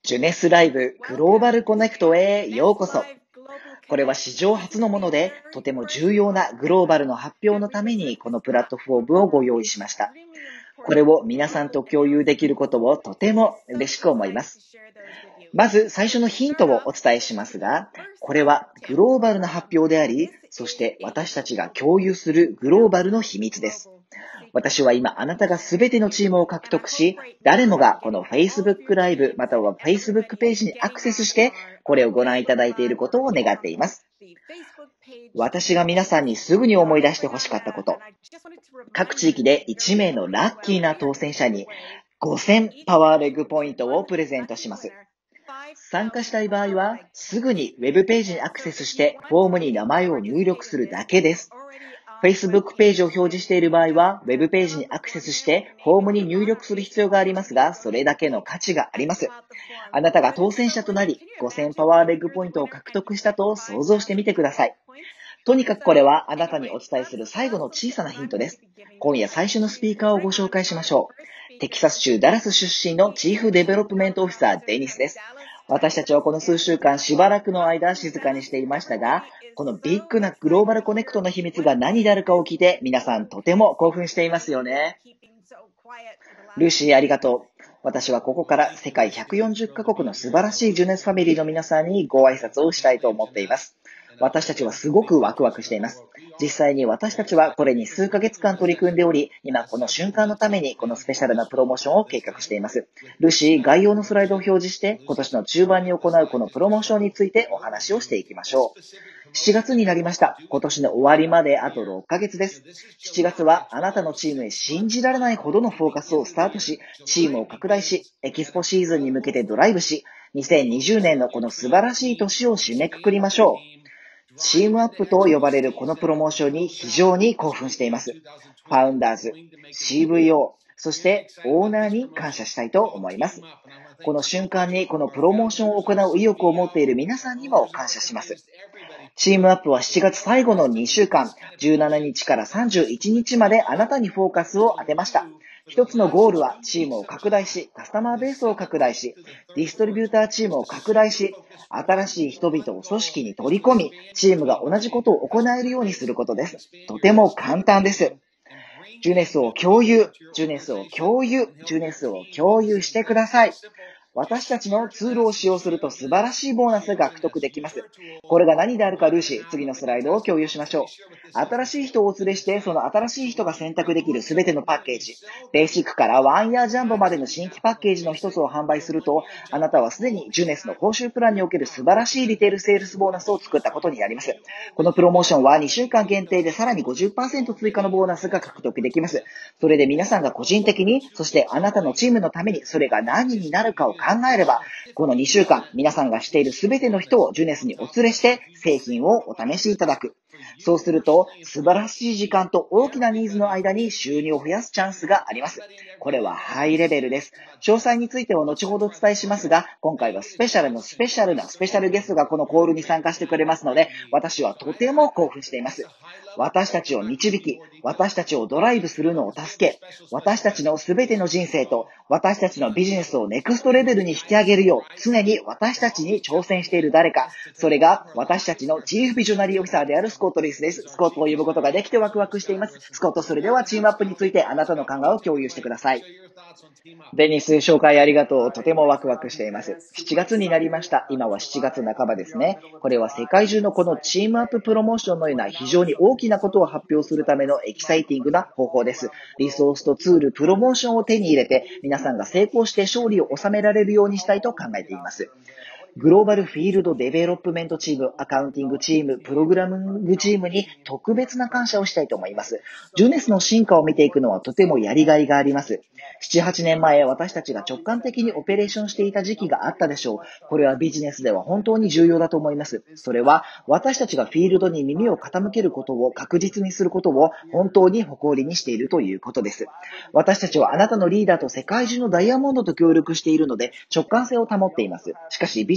ジュネスライブグローバルコネクトへようこそ。これは史上初のもので、とても重要なグローバルの発表のためにこのプラットフォームをご用意しました。これを皆さんと共有できることをとても嬉しく思います。まず最初のヒントをお伝えしますが、これはグローバルな発表であり、そして私たちが共有するグローバルの秘密です。私は今あなたがすべてのチームを獲得し、誰もがこの Facebook ライブまたは Facebook ページにアクセスしてこれをご覧いただいていることを願っています。私が皆さんにすぐに思い出してほしかったこと。各地域で1名のラッキーな当選者に5000パワーレグポイントをプレゼントします。参加したい場合はすぐにウェブページにアクセスしてフォームに名前を入力するだけです。Facebook ページを表示している場合は、ウェブページにアクセスして、フォームに入力する必要がありますが、それだけの価値があります。あなたが当選者となり、5000パワーレッグポイントを獲得したと想像してみてください。とにかくこれはあなたにお伝えする最後の小さなヒントです。今夜最初のスピーカーをご紹介しましょう。テキサス州ダラス出身のチーフデベロップメントオフィサーデニスです。私たちはこの数週間しばらくの間静かにしていましたが、このビッグなグローバルコネクトの秘密が何であるかを聞いて皆さんとても興奮していますよね。ルーシーありがとう。私はここから世界140カ国の素晴らしいジュネスファミリーの皆さんにご挨拶をしたいと思っています。私たちはすごくワクワクしています。実際に私たちはこれに数ヶ月間取り組んでおり、今この瞬間のためにこのスペシャルなプロモーションを計画しています。ルーシー、概要のスライドを表示して今年の中盤に行うこのプロモーションについてお話をしていきましょう。7月になりました。今年の終わりまであと6ヶ月です。7月はあなたのチームへ信じられないほどのフォーカスをスタートし、チームを拡大し、エキスポシーズンに向けてドライブし、2020年のこの素晴らしい年を締めくくりましょう。チームアップと呼ばれるこのプロモーションに非常に興奮しています。ファウンダーズ、CVO、そしてオーナーに感謝したいと思います。この瞬間にこのプロモーションを行う意欲を持っている皆さんにも感謝します。チームアップは7月最後の2週間、17日から31日まであなたにフォーカスを当てました。一つのゴールはチームを拡大し、カスタマーベースを拡大し、ディストリビューターチームを拡大し、新しい人々を組織に取り込み、チームが同じことを行えるようにすることです。とても簡単です。ジュネスを共有、ジュネスを共有、ジュネスを共有してください。私たちのツールを使用すると素晴らしいボーナスが獲得できます。これが何であるかルーシー、次のスライドを共有しましょう。新しい人をお連れして、その新しい人が選択できるすべてのパッケージ、ベーシックからワンイヤージャンボまでの新規パッケージの一つを販売すると、あなたはすでにジュネスの報酬プランにおける素晴らしいリテールセールスボーナスを作ったことになります。このプロモーションは2週間限定でさらに 50% 追加のボーナスが獲得できます。それで皆さんが個人的に、そしてあなたのチームのためにそれが何になるかを考えれば、この2週間、皆さんがしているすべての人をジュネスにお連れして製品をお試しいただく。そうすると、素晴らしい時間と大きなニーズの間に収入を増やすチャンスがあります。これはハイレベルです。詳細については後ほどお伝えしますが、今回はスペシャルゲストがこのコールに参加してくれますので、私はとても興奮しています。私たちを導き、私たちをドライブするのを助け、私たちのすべての人生と私たちのビジネスをネクストレベルに引き上げるよう常に私たちに挑戦している誰か、それが私たちのチーフビジョナリーオフィサーであるスコット・リスです。スコットを呼ぶことができてワクワクしています。スコット、それではチームアップについてあなたの考えを共有してください。デニス、紹介ありがとう。とてもワクワクしています。7月になりました。今は7月半ばですね。これは世界中のこのチームアッププロモーションのような非常に大きなことを発表するためのエキサイティングな方法です。リソースとツール、プロモーションを手に入れて、皆さんが成功して勝利を収められるようにしたいと考えています。グローバルフィールドデベロップメントチーム、アカウンティングチーム、プログラミングチームに特別な感謝をしたいと思います。ジュネスの進化を見ていくのはとてもやりがいがあります。7、8年前、私たちが直感的にオペレーションしていた時期があったでしょう。これはビジネスでは本当に重要だと思います。それは、私たちがフィールドに耳を傾けることを確実にすることを本当に誇りにしているということです。私たちはあなたのリーダーと世界中のダイヤモンドと協力しているので直感性を保っています。しかしビジ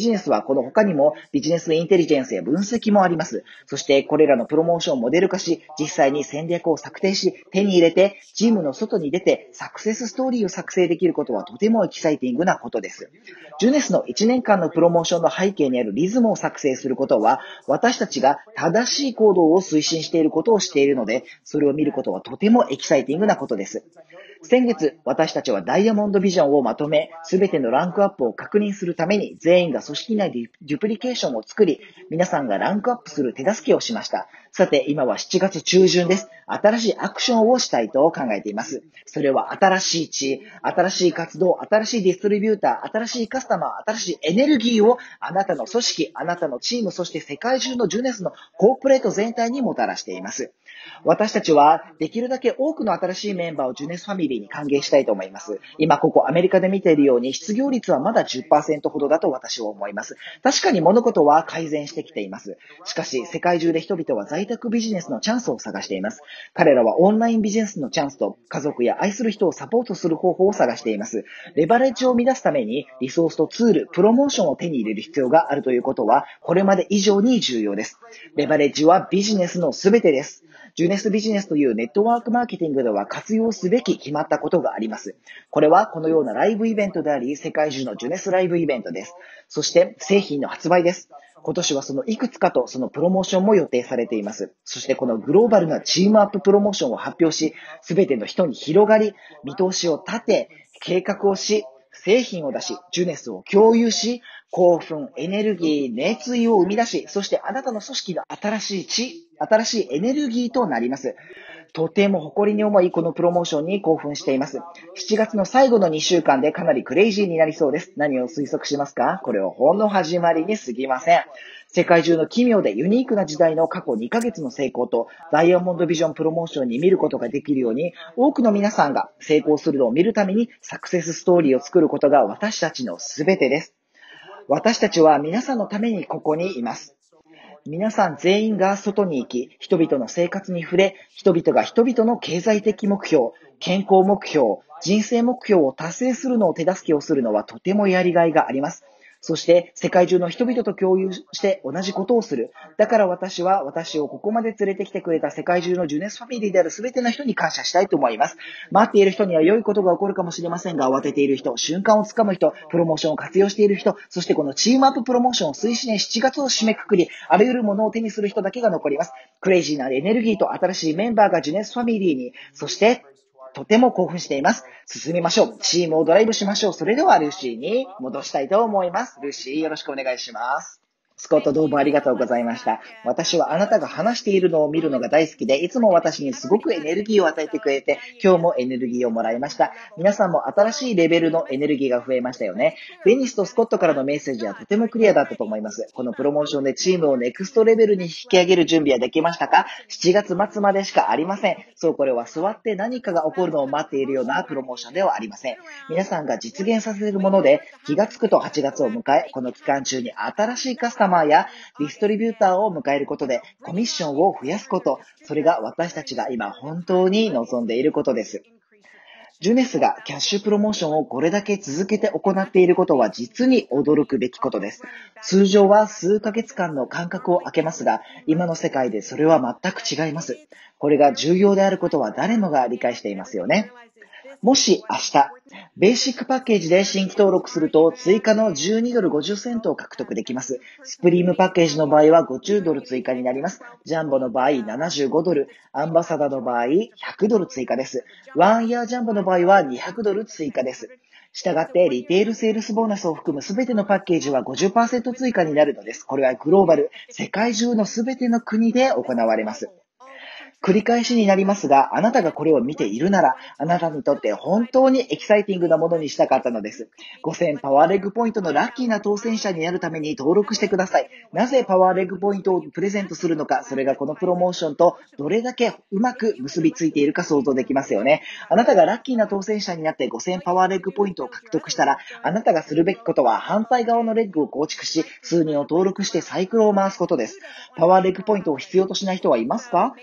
ジネスはこの他にもビジネスインテリジェンスや分析もあります。そしてこれらのプロモーションをモデル化し、実際に戦略を策定し、手に入れて、チームの外に出て、サクセスストーリーを作成できることはとてもエキサイティングなことです。ジュネスの1年間のプロモーションの背景にあるリズムを作成することは、私たちが正しい行動を推進していることをしているので、それを見ることはとてもエキサイティングなことです。先月、私たちはダイヤモンドビジョンをまとめ、すべてのランクアップを確認するために全員が組織内でデュプリケーションを作り、皆さんがランクアップする手助けをしました。さて、今は7月中旬です。新しいアクションをしたいと考えています。それは新しい地、新しい活動、新しいディストリビューター、新しいカスタマー、新しいエネルギーをあなたの組織、あなたのチーム、そして世界中のジュネスのコーポレート全体にもたらしています。私たちはできるだけ多くの新しいメンバーをジュネスファミリーに歓迎したいと思います。今ここアメリカで見ているように失業率はまだ 10% ほどだと私は思います。確かに物事は改善してきています。しかし世界中で人々は在宅ビジネスのチャンスを探しています。彼らはオンラインビジネスのチャンスと家族や愛する人をサポートする方法を探しています。レバレッジを生み出すためにリソースとツール、プロモーションを手に入れる必要があるということはこれまで以上に重要です。レバレッジはビジネスのすべてです。ジュネスビジネスというネットワークマーケティングでは活用すべき決まったことがあります。これはこのようなライブイベントであり、世界中のジュネスライブイベントです。そして製品の発売です。今年はそのいくつかとそのプロモーションも予定されています。そしてこのグローバルなチームアッププロモーションを発表し、すべての人に広がり、見通しを立て、計画をし、製品を出し、ジュネスを共有し、興奮、エネルギー、熱意を生み出し、そしてあなたの組織の新しい知、新しいエネルギーとなります。とても誇りに思い、このプロモーションに興奮しています。7月の最後の2週間でかなりクレイジーになりそうです。何を推測しますか？これはほんの始まりに過ぎません。世界中の奇妙でユニークな時代の過去2ヶ月の成功とダイヤモンドビジョンプロモーションに見ることができるように、多くの皆さんが成功するのを見るためにサクセスストーリーを作ることが私たちのすべてです。私たちは皆さんのためにここにいます。皆さん全員が外に行き、人々の生活に触れ、人々が人々の経済的目標、健康目標、人生目標を達成するのを手助けをするのはとてもやりがいがあります。そして世界中の人々と共有して同じことをする。だから私は私をここまで連れてきてくれた世界中のジュネスファミリーである全ての人に感謝したいと思います。待っている人には良いことが起こるかもしれませんが、慌てている人、瞬間をつかむ人、プロモーションを活用している人、そしてこのチームアッププロモーションを推進年7月を締めくくり、あらゆるものを手にする人だけが残ります。クレイジーなエネルギーと新しいメンバーがジュネスファミリーに、そしてとても興奮しています。進みましょう。チームをドライブしましょう。それではルーシーに戻したいと思います。ルーシーよろしくお願いします。スコットどうもありがとうございました。私はあなたが話しているのを見るのが大好きで、いつも私にすごくエネルギーを与えてくれて、今日もエネルギーをもらいました。皆さんも新しいレベルのエネルギーが増えましたよね。ベニスとスコットからのメッセージはとてもクリアだったと思います。このプロモーションでチームをネクストレベルに引き上げる準備はできましたか？ 7 月末までしかありません。そう、これは座って何かが起こるのを待っているようなプロモーションではありません。皆さんが実現させるもので、気がつくと8月を迎え、この期間中に新しいカスタマーやディストリビューターを迎えることでコミッションを増やすこと、それが私たちが今本当に望んでいることです。ジュネスがキャッシュプロモーションをこれだけ続けて行っていることは実に驚くべきことです。通常は数ヶ月間の間隔を空けますが、今の世界でそれは全く違います。これが重要であることは誰もが理解していますよね。もし明日、ベーシックパッケージで新規登録すると追加の12ドル50セントを獲得できます。スプリームパッケージの場合は50ドル追加になります。ジャンボの場合75ドル、アンバサダーの場合100ドル追加です。ワンイヤージャンボの場合は200ドル追加です。したがってリテールセールスボーナスを含むすべてのパッケージは 50% 追加になるのです。これはグローバル、世界中のすべての国で行われます。繰り返しになりますが、あなたがこれを見ているなら、あなたにとって本当にエキサイティングなものにしたかったのです。5000パワーレッグポイントのラッキーな当選者になるために登録してください。なぜパワーレッグポイントをプレゼントするのか、それがこのプロモーションとどれだけうまく結びついているか想像できますよね。あなたがラッキーな当選者になって5000パワーレッグポイントを獲得したら、あなたがするべきことは反対側のレッグを構築し、数人を登録してサイクルを回すことです。パワーレッグポイントを必要としない人はいますか？ウェブ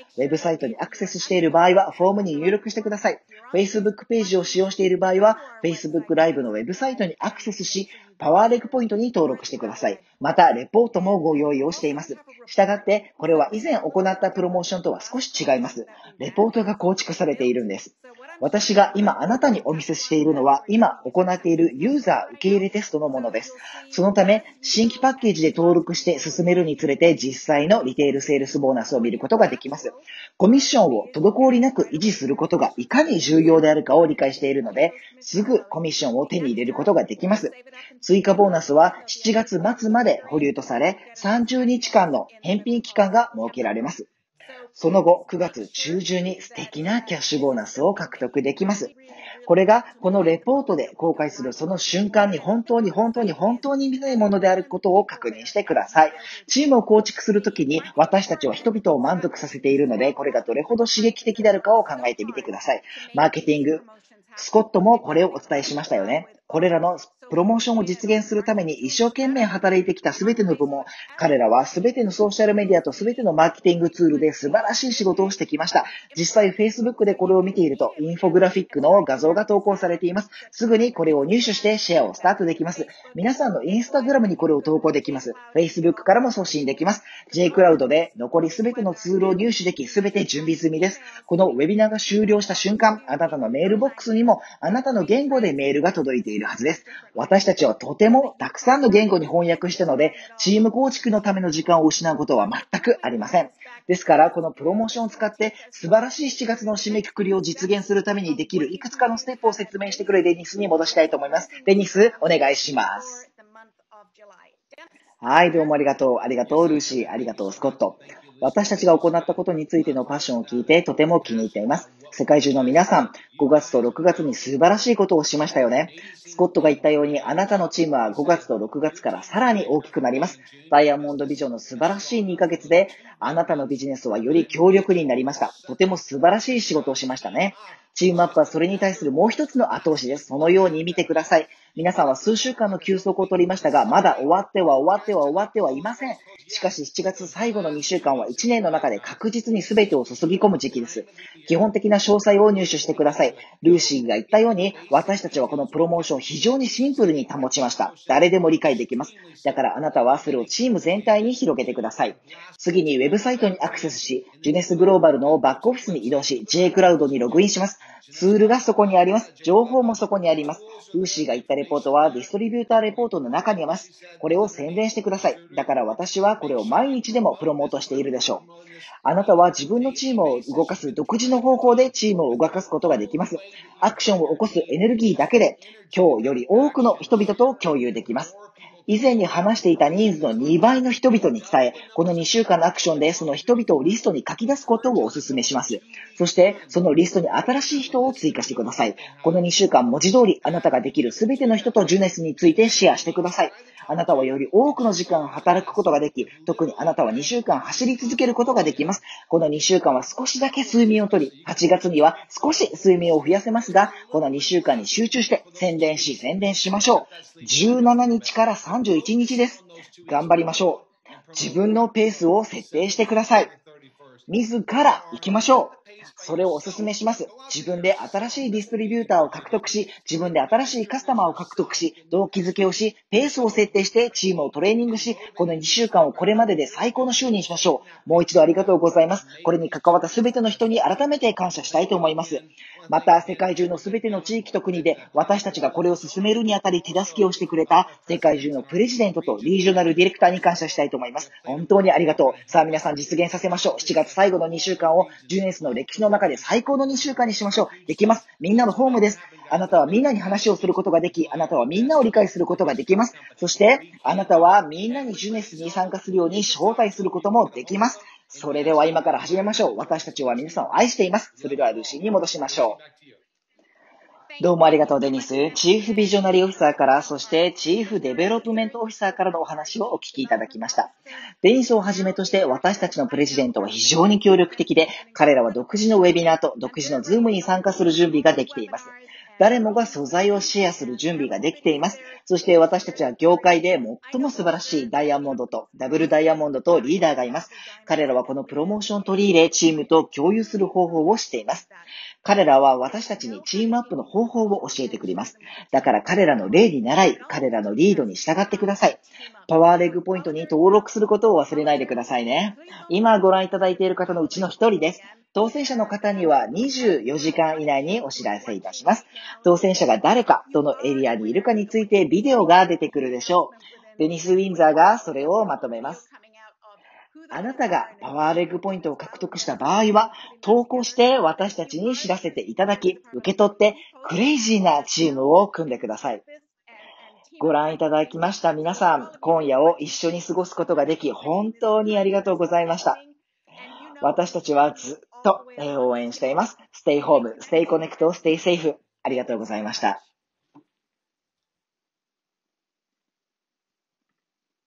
サイトにアクセスしている場合は、フォームに入力してください。Facebook ページを使用している場合は、Facebook ライブのウェブサイトにアクセスし、パワーレクポイントに登録してください。また、レポートもご用意をしています。したがって、これは以前行ったプロモーションとは少し違います。レポートが構築されているんです。私が今あなたにお見せしているのは、今行っているユーザー受け入れテストのものです。そのため、新規パッケージで登録して進めるにつれて、実際のリテールセールスボーナスを見ることができます。コミッションを滞りなく維持することがいかに重要であるかを理解しているので、すぐコミッションを手に入れることができます。追加ボーナスは7月末まで保留とされ、30日間の返品期間が設けられます。その後、9月中旬に素敵なキャッシュボーナスを獲得できます。これがこのレポートで公開するその瞬間に本当に見ないものであることを確認してください。チームを構築するときに私たちは人々を満足させているので、これがどれほど刺激的であるかを考えてみてください。マーケティング、スコットもこれをお伝えしましたよね。これらのプロモーションを実現するために一生懸命働いてきたすべての部門、彼らはすべてのソーシャルメディアとすべてのマーケティングツールで素晴らしい仕事をしてきました。実際 Facebook でこれを見ているとインフォグラフィックの画像が投稿されています。すぐにこれを入手してシェアをスタートできます。皆さんのインスタグラムにこれを投稿できます。Facebook からも送信できます。JCloud で残りすべてのツールを入手でき、すべて準備済みです。このウェビナーが終了した瞬間、あなたのメールボックスにもあなたの言語でメールが届いているはずです。私たちはとてもたくさんの言語に翻訳したので、チーム構築のための時間を失うことは全くありません。ですから、このプロモーションを使って素晴らしい7月の締めくくりを実現するためにできるいくつかのステップを説明してくれるデニスに戻したいと思います。デニス、お願いします。はい、どうもありがとう。ありがとう、ルーシー。ありがとう、スコット。私たちが行ったことについてのパッションを聞いてとても気に入っています。世界中の皆さん、5月と6月に素晴らしいことをしましたよね。スコットが言ったように、あなたのチームは5月と6月からさらに大きくなります。ダイヤモンドビジョンの素晴らしい2ヶ月で、あなたのビジネスはより強力になりました。とても素晴らしい仕事をしましたね。チームアップはそれに対するもう一つの後押しです。そのように見てください。皆さんは数週間の休息を取りましたが、まだ終わってはいません。しかし7月最後の2週間は1年の中で確実に全てを注ぎ込む時期です。基本的な詳細を入手してください。ルーシーが言ったように、私たちはこのプロモーションを非常にシンプルに保ちました。誰でも理解できます。だからあなたはそれをチーム全体に広げてください。次にウェブサイトにアクセスし、ジュネスグローバルのバックオフィスに移動し、JCloud にログインします。ツールがそこにあります。情報もそこにあります。ルーシーが言ったレポートはディストリビューターレポートの中にあります。これを宣伝してください。だから私はこれを毎日でもプロモートしているでしょう。あなたは自分のチームを動かす独自の方法でチームを動かすことができます。アクションを起こすエネルギーだけで今日より多くの人々と共有できます。以前に話していたニーズの2倍の人々に伝え、この2週間のアクションでその人々をリストに書き出すことをお勧めします。そして、そのリストに新しい人を追加してください。この2週間文字通りあなたができるすべての人とジュネスについてシェアしてください。あなたはより多くの時間働くことができ、特にあなたは2週間走り続けることができます。この2週間は少しだけ睡眠をとり、8月には少し睡眠を増やせますが、この2週間に集中して宣伝しましょう。17日から31日です。頑張りましょう。自分のペースを設定してください。自ら行きましょう。それをお勧めします。自分で新しいディストリビューターを獲得し、自分で新しいカスタマーを獲得し、動機づけをし、ペースを設定してチームをトレーニングし、この2週間をこれまでで最高の週にしましょう。もう一度ありがとうございます。これに関わったすべての人に改めて感謝したいと思います。また、世界中のすべての地域と国で私たちがこれを進めるにあたり手助けをしてくれた世界中のプレジデントとリージョナルディレクターに感謝したいと思います。本当にありがとう。さあ皆さん実現させましょう。7月最後の2週間をジュネスの歴史の中で最高の2週間にしましょう。できます。みんなのホームです。あなたはみんなに話をすることができ、あなたはみんなを理解することができます。そして、あなたはみんなにジュネスに参加するように招待することもできます。それでは今から始めましょう。私たちは皆さんを愛しています。それではルーシーに戻しましょう。どうもありがとう、デニス。チーフビジョナリーオフィサーから、そしてチーフデベロップメントオフィサーからのお話をお聞きいただきました。デニスをはじめとして私たちのプレジデントは非常に協力的で、彼らは独自のウェビナーと独自のズームに参加する準備ができています。 誰もが素材をシェアする準備ができています。そして私たちは業界で最も素晴らしいダイヤモンドとダブルダイヤモンドとリーダーがいます。彼らはこのプロモーション取り入れ、チームと共有する方法をしています。彼らは私たちにチームアップの方法を教えてくれます。だから彼らの例に倣い、彼らのリードに従ってください。パワーレッグポイントに登録することを忘れないでくださいね。今ご覧いただいている方のうちの一人です。当選者の方には24時間以内にお知らせいたします。当選者が誰か、どのエリアにいるかについてビデオが出てくるでしょう。デニス・ウィンザーがそれをまとめます。あなたがパワーレッグポイントを獲得した場合は、投稿して私たちに知らせていただき、受け取ってクレイジーなチームを組んでください。ご覧いただきました皆さん、今夜を一緒に過ごすことができ、本当にありがとうございました。私たちはずっと応援しています。Stay home, stay connect, stay safe. ありがとうございました。